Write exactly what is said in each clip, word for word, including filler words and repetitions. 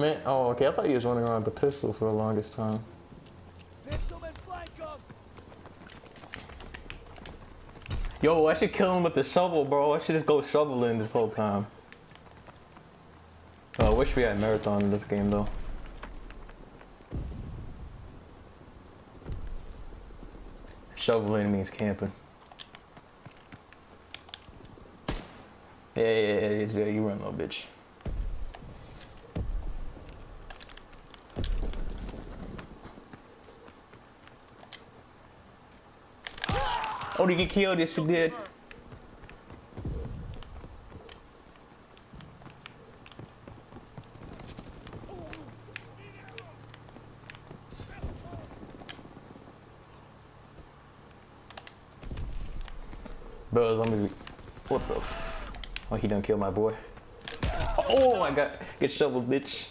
Man, oh, okay, I thought you was running around with the pistol for the longest time. Yo, I should kill him with the shovel, bro. I should just go shoveling this whole time. Oh, I wish we had marathon in this game, though. Shoveling means camping. Yeah, yeah, yeah, yeah, yeah, you run, little bitch. Oh, did you get killed? Yes, you did. Bro, let me. What the? F oh, he done killed my boy. Oh my god! Get shoveled, bitch.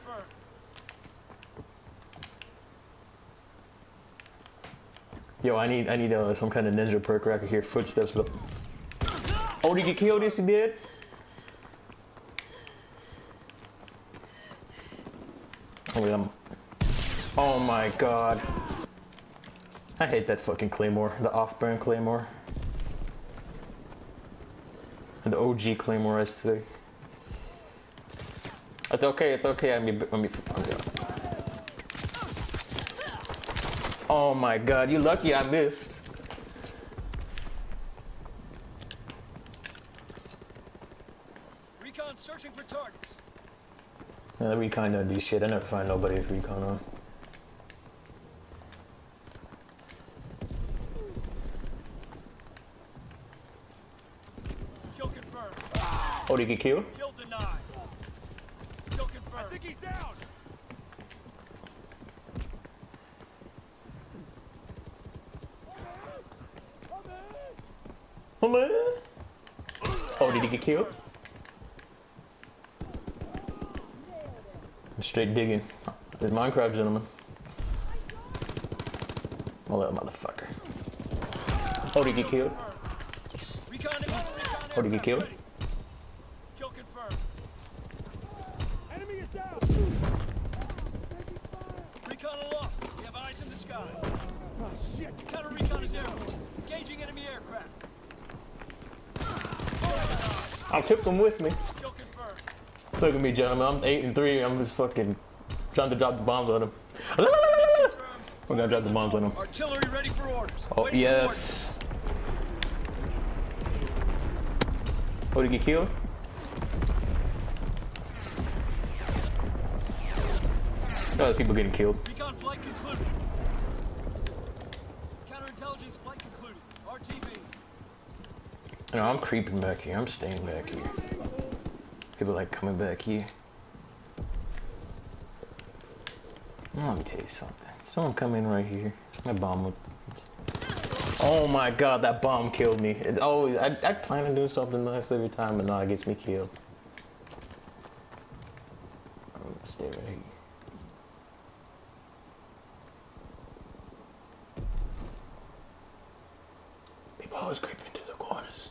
Yo, I need, I need uh, some kind of ninja perk where I can hear footsteps. But oh, did you get killed? Yes, he did. Oh, yeah. Oh my god! I hate that fucking claymore, the off-brand claymore. The O G claymore, I say. It's okay, it's okay. I mean, I mean, oh my god, you lucky I missed. Recon searching for targets. Yeah, recon don't do shit. I never find nobody with recon on. Oh, did he get killed? Kill denied. Kill confirmed. I think he's down. Oh man. Oh, did he get killed? I'm straight digging. There's Minecraft, gentlemen. Oh, that motherfucker. Oh, did he get killed? Oh, did he get killed? Enemy is down. Recon aloft. We have eyes in the sky. Oh shit. Counter recon is airborne. Engaging enemy aircraft. I took them with me. Kill confirmed. Look at me, gentlemen. I'm eight and three. I'm just fucking trying to drop the bombs on them. We're gonna drop the bombs on them. Artillery ready for orders. Oh Waiting yes. Oh, did he get killed? Oh, there's people getting killed. Recon flight concluded. Counterintelligence flight concluded. R T B. No, I'm creeping back here. I'm staying back here. People like coming back here. Oh, let me tell you something. Someone come in right here. My bomb would. Oh my god, that bomb killed me. It's always. I, I plan to do something nice every time, but no, it gets me killed. I'm gonna stay right here. People always creeping into the corners.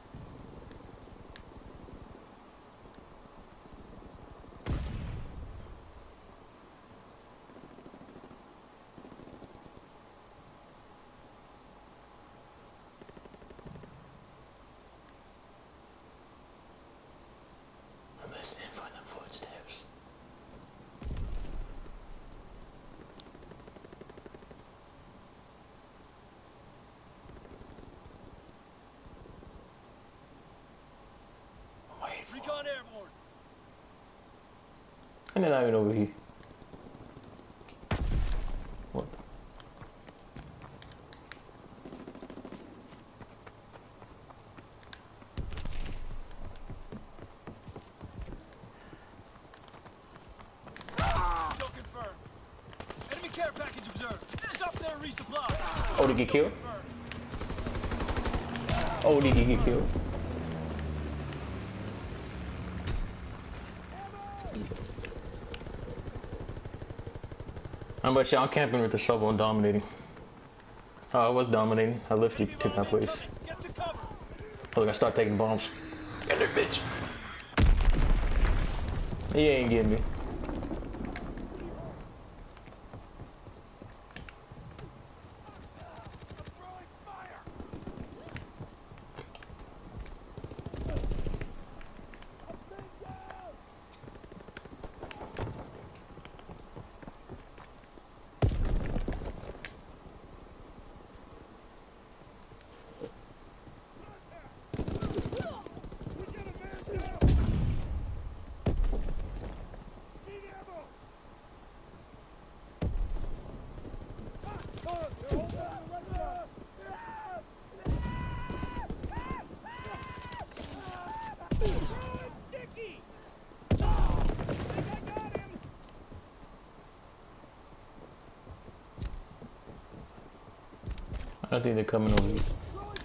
I'm listening for the footsteps. Recon airborne. And then I went over here. What? Kill confirmed. Enemy care package observed. Stop there, resupply. Oh, did he get killed? Oh, did he get killed? How about y'all camping with the shovel and dominating? Oh, I was dominating. I lifted, took my place. Oh, look, I start taking bombs. Get there, bitch. He ain't getting me. I think they're coming over here.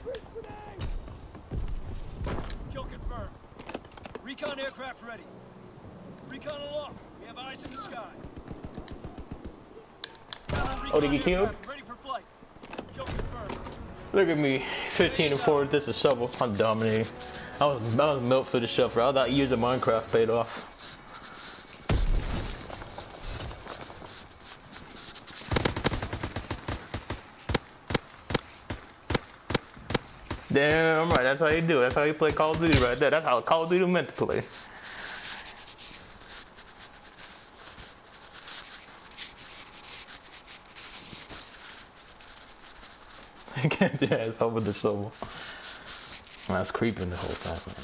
Kill confirmed. Recon aircraft ready. Recon aloft. We have eyes in the sky. Oh, did he get killed? Ready for flight. Kill confirmed. Look at me, fifteen and four. This is shovel. I'm dominating. I was I was built for the shovel. I thought using Minecraft paid off. Damn right, that's how you do it. That's how you play Call of Duty right there. That's how Call of Duty meant to play. I can't do ass over the shovel. I was creeping the whole time, man.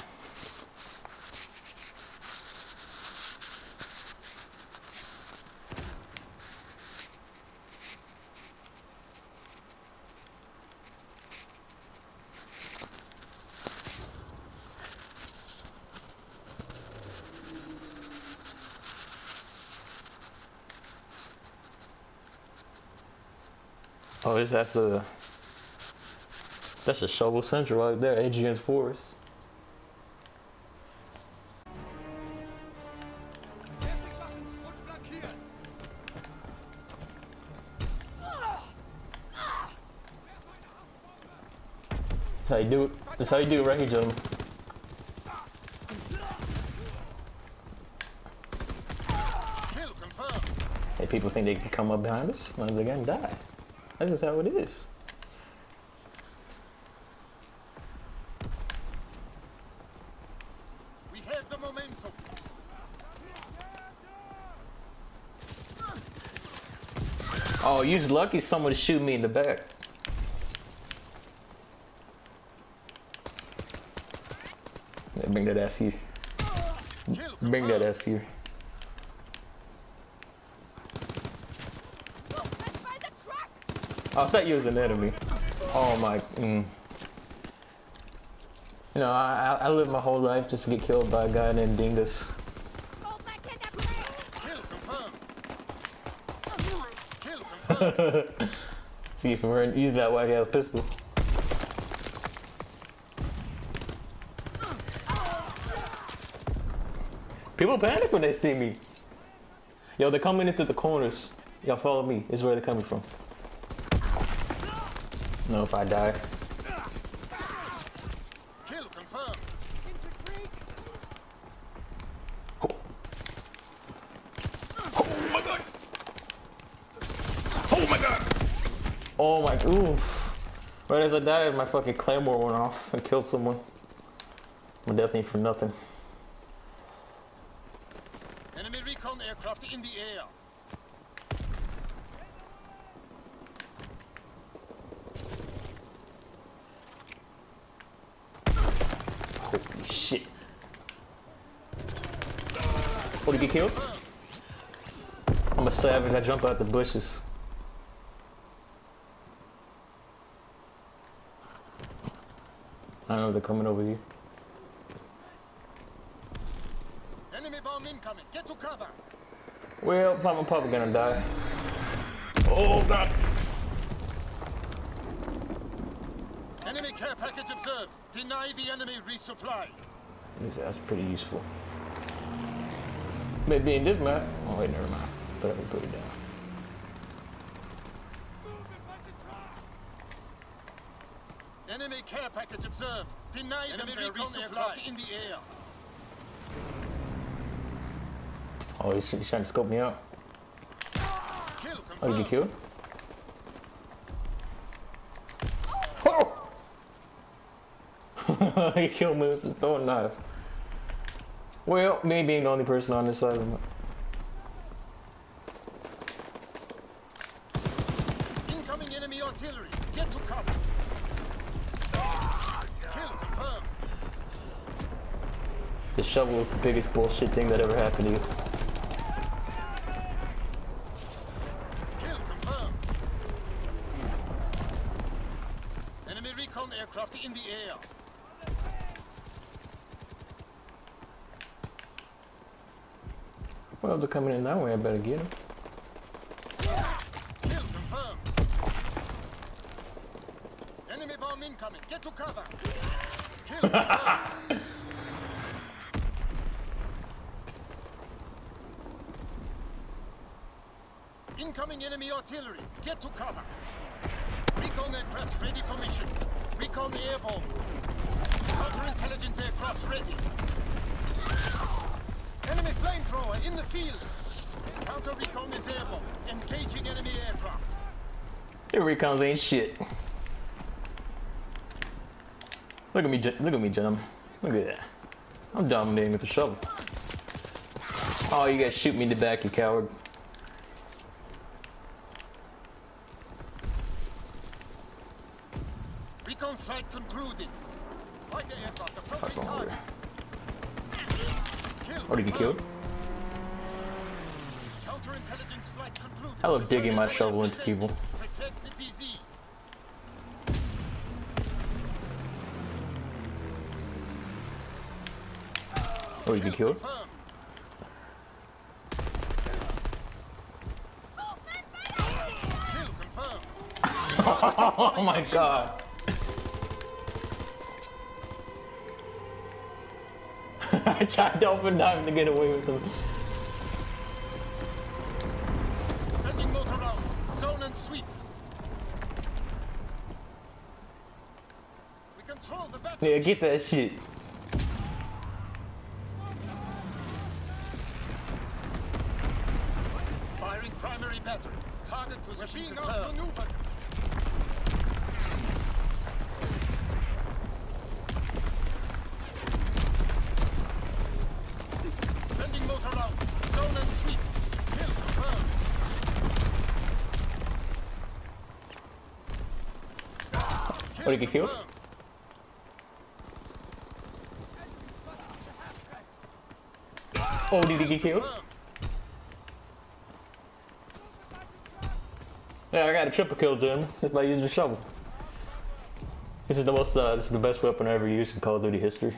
Oh, this that's a that's a shovel central right there, Adrian's Forest. That's how you do it. That's how you do it right here, gentlemen. Hey, people think they can come up behind us, when they're gonna die. That's just how it is. We have the momentum. Oh, you're lucky someone shoot me in the back. Yeah, bring that ass here. Bring that ass here. I thought you was an enemy. Oh my. Mm. You know, I, I lived my whole life just to get killed by a guy named Dingus. See if we're use that whack ass pistol. People panic when they see me. Yo, they're coming into the corners. Y'all follow me. This is where they're coming from. No, if I die. Kill confirmed. Oh. Oh my god. Oh my god. Oh my. Ooh. Right as I died, my fucking claymore went off and killed someone. I'm definitely for nothing. Enemy recon aircraft in the air. Holy shit. Oh, did he get killed? I'm a savage, I jump out the bushes. I don't know if they're coming over here. Enemy bomb incoming. Get to cover. Well, I'm probably gonna die. Oh god. Enemy care package observed. Deny the enemy resupply. That's pretty useful. Maybe in this map. Oh wait, never mind. But I can put it down. Enemy care package observed. Deny them their resupply in the air. Oh, he's, he's trying to scope me out. Kill Oh, did you get killed? Oh! He killed me with a throwing knife. Well, me being the only person on this side of the incoming enemy artillery. Get to cover. Kill confirmed. The shovel is the biggest bullshit thing that ever happened to you. Kill confirmed. Enemy recon aircraft in the air. Well, they're coming in that way. I better get them. Kill confirmed. Recon incoming. Get to cover. Kill. Confirmed. Incoming enemy artillery. Get to cover. Recon aircraft ready for mission. Recon airborne. Counterintelligence aircraft ready. Enemy flamethrower in the field. Counter recon is airborne. Engaging enemy aircraft. Your recons ain't shit. Look at me, look at me, gentlemen. Look at that. I'm dominating with the shovel. Oh, you guys shoot me in the back, you coward. Recon flight concluded. Fighter aircraft approaching target. Or did you kill? Counterintelligence flight concluded. I love digging my shovel into people. Protect the D Z. Or did you kill? Kill confirmed. Oh my god. I tried to open dive to get away with him. Sending motor rounds. Zone and sweep. We control the battle. Yeah, get that shit. Firing primary battery. Target position confirmed. Sending motor rounds. Zone and sweep. Kill confirmed. Or did you get killed? Oh, did he get killed? Yeah, I got a triple kill, Jim. Just by using the shovel. This is the most, uh, this is the best weapon I ever used in Call of Duty history.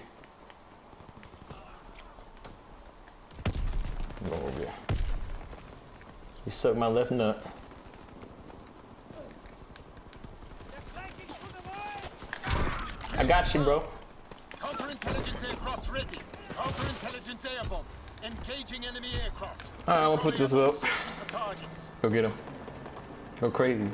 Go over here. You suck my left nut. I got you, bro. Counterintelligence aircraft ready. Counterintelligence airborne. Engaging enemy aircraft. Alright, I'm gonna put this up. Searching for targets. Go get him. Go crazy.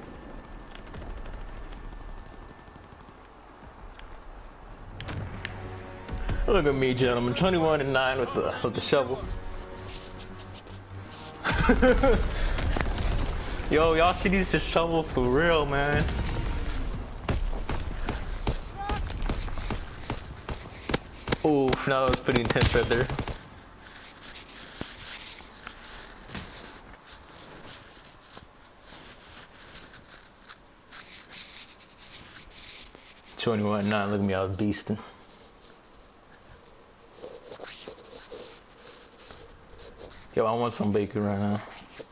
Look at me, gentlemen. twenty-one and nine with the with the shovel. Yo, y'all should use this shovel for real, man. Oof, now that was pretty intense right there. twenty-one and nine, look at me, I was beasting. Yo, I want some bacon right now.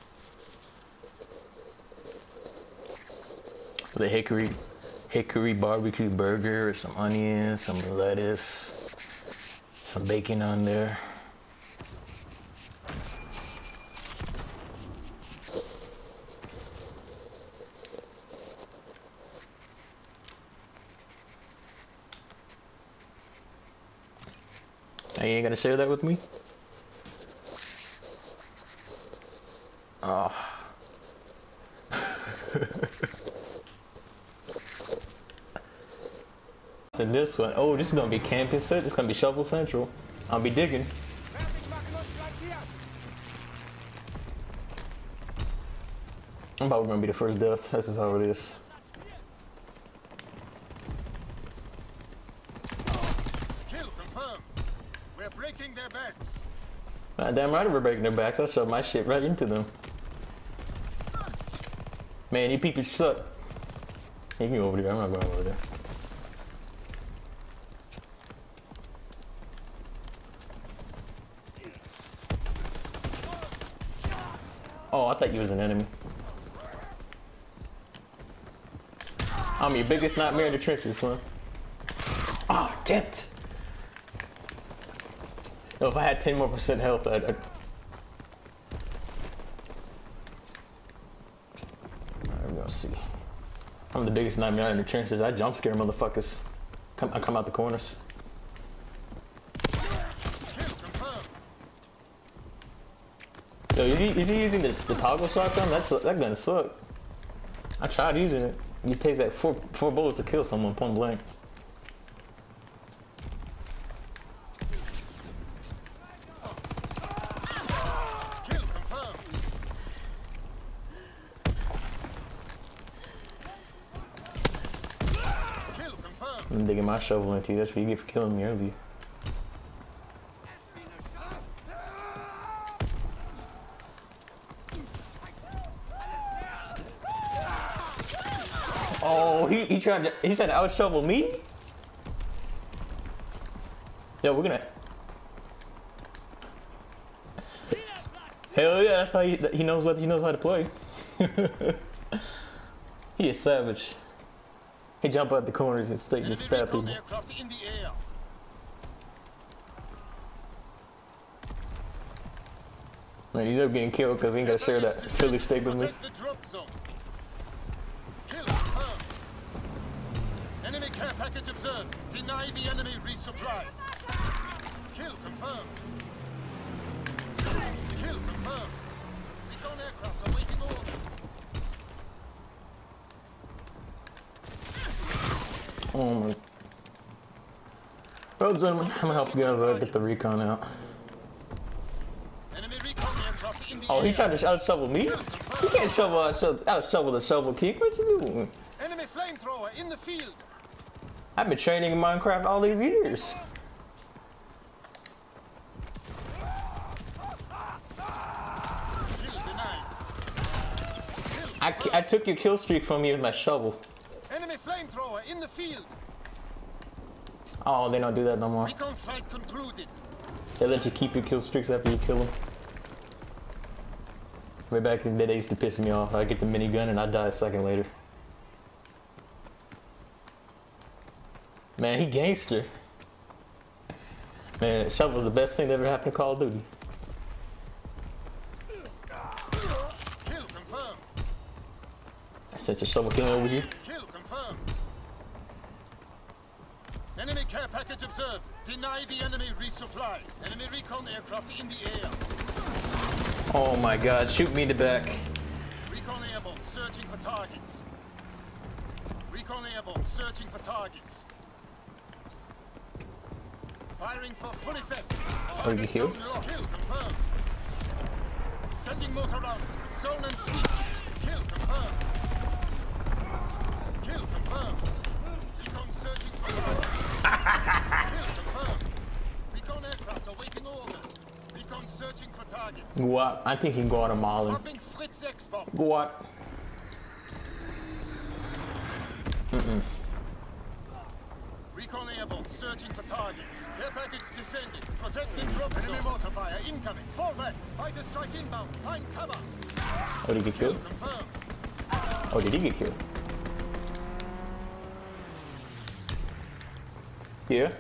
The hickory, hickory barbecue burger, or some onions, some lettuce, some bacon on there. You ain't gonna share that with me? Oh. So this one, oh, this is gonna be camping set. This is gonna be shovel central. I'll be digging. I'm probably gonna be the first death. This is how it is. Kill confirmed. We're breaking their backs. God damn right we're breaking their backs. I shoved my shit right into them. Man, you people suck. You can go over there. I'm not going over there. Oh, I thought you was an enemy. I'm your biggest nightmare in the trenches, son. Ah, oh, damn it. No, if I had ten more percent health, I'd... I'd... Alright, we're gonna see. I'm the biggest nightmare in the trenches. I jump scare motherfuckers. Come, I come out the corners. Kill confirmed. Yo, is he, is he using the, the toggle shotgun? That's that gun suck. I tried using it. It takes like four four bullets to kill someone point blank. Kill confirmed. Kill confirmed. I'm digging my shovel into you. That's what you get for killing me earlier. Oh, he, he tried to he tried to out shovel me? Yo, we're gonna. Hell yeah, that's how he he knows what he knows how to play. He is savage. He jump out the corners and straight just Enemy stab recon people. aircraft in the air. Man, he's up getting killed because he ain't gotta share that Philly steak with me. Protect the drop zone. Kill confirmed. Enemy care package observed. Deny the enemy resupply. Kill confirmed. Kill confirmed. Recon aircraft awaiting order. Oh my. Well, gentlemen, I'm gonna help you guys uh, get the recon out. Enemy recon aircraft in the Oh, he air. tried to out shovel me? You can't shovel out, sho- out shovel the shovel kick. What you doing? Enemy flamethrower in the field. I've been training in Minecraft all these years. Kill denied. I, ki- I took your kill streak from you with my shovel. Enemy flamethrower in the field. Oh, they don't do that no more. Recon flight concluded. They let you keep your kill streaks after you kill them. Way back in the day, they used to piss me off. I get the minigun and I die a second later. Man, he gangster. Man, shovel's the best thing that ever happened to Call of Duty. Kill confirmed. I sent a shovel killing over you. Kill confirmed. Enemy care package observed. Deny the enemy resupply. Enemy recon aircraft in the air. Oh my god, shoot me in the back. Recon airborne searching for targets. Recon airborne searching for targets. Firing for full effect. Are you killed? Zone locked. Kill confirmed. Sending mortar rounds. Zone and sweep. Kill confirmed. Kill confirmed. Recon searching for targets. Kill confirmed. Recon aircraft awaiting orders. Recon searching for targets. What? I think he can go out of Marlin. Dropping Fritz X-bomb. What? Mm-mm. Recon airborne searching for targets. Care package descending. Protect the drop zone. Enemy mortar fire incoming. Fall back. Fighter strike inbound. Find cover. Oh, did he get Kill killed? confirmed. Oh, did he get killed? Yeah?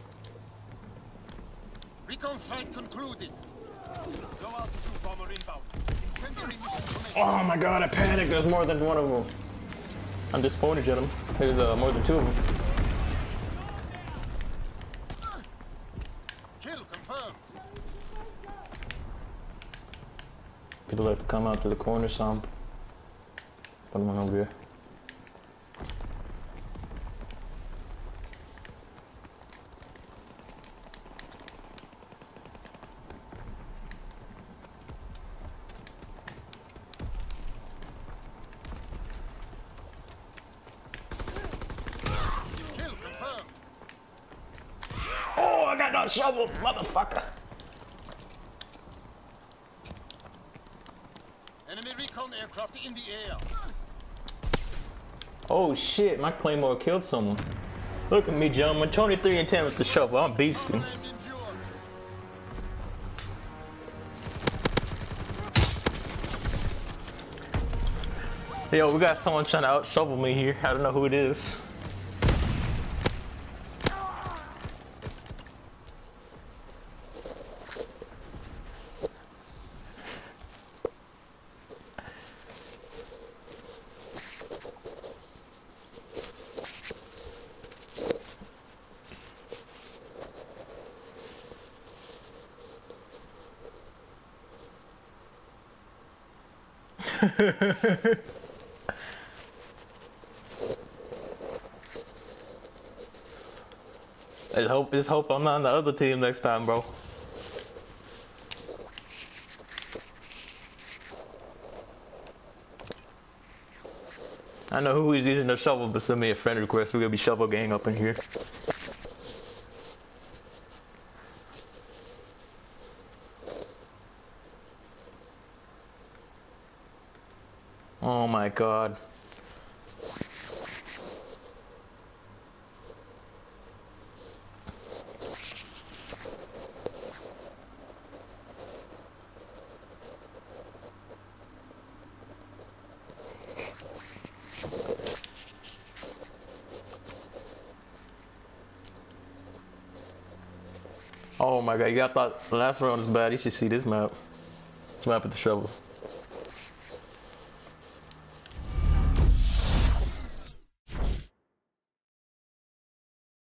Recon flight concluded. Low altitude bomber inbound. Incendiary mission commenced. Oh my god, I panicked. There's more than one of them. I'm disappointed, gentlemen. There's uh, more than two of them. Kill confirmed. People have to come out to the corner, so I'm putting one over here. Kill confirmed. Oh, I got no shovel, motherfucker. Enemy recon aircraft in the air. Oh shit, my claymore killed someone. Look at me, gentlemen. twenty-three and ten with the shovel. I'm beasting. Homeland endures. Yo, we got someone trying to out shovel me here. I don't know who it is. I hope, just hope I'm not on the other team next time, bro. I know who is using the shovel, but send me a friend request. We're gonna be shovel gang up in here. Oh my god. Oh my god, you got thought the last round was bad. You should see this map. This map with the shovel.